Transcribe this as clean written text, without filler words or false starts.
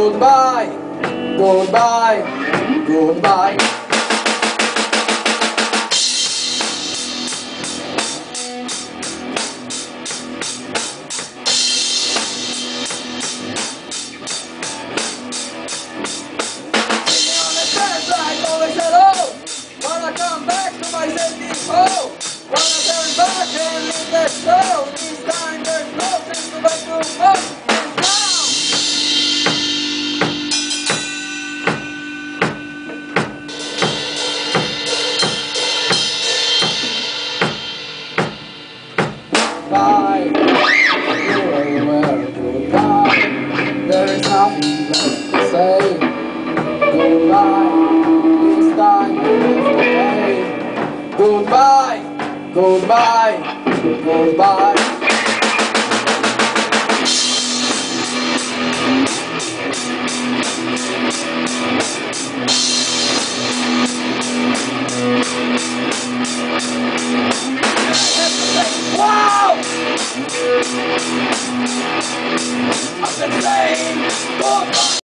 goodbye, goodbye, goodbye. Always hello. Wanna come back to my safety hole. Wanna turn back and leave that soul. This time there's nothing to back to home. And now bye. Goodbye. There is nothing left to say. Goodbye. Goodbye, goodbye, goodbye. Wow! I've been saying goodbye.